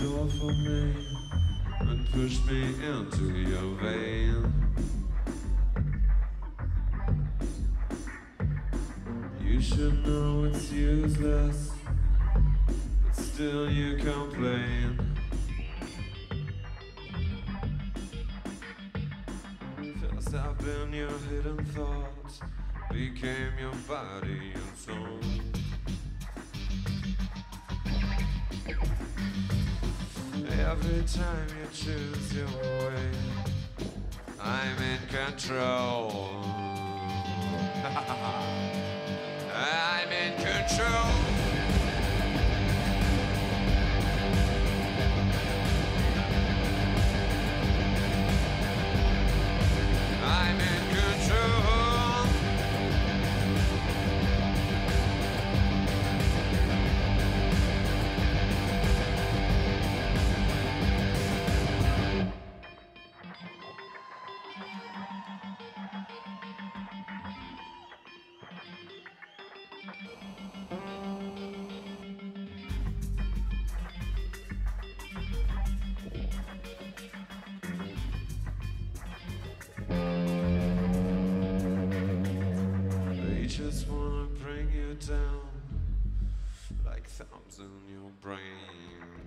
door for me and push me into your vein. You should know it's useless, but still you complain. First I've been your hidden thoughts, became your body and soul. Every time you choose your way, I'm in control. I'm in control. I'm in control. They just wanna bring you down like thumbs in your brain.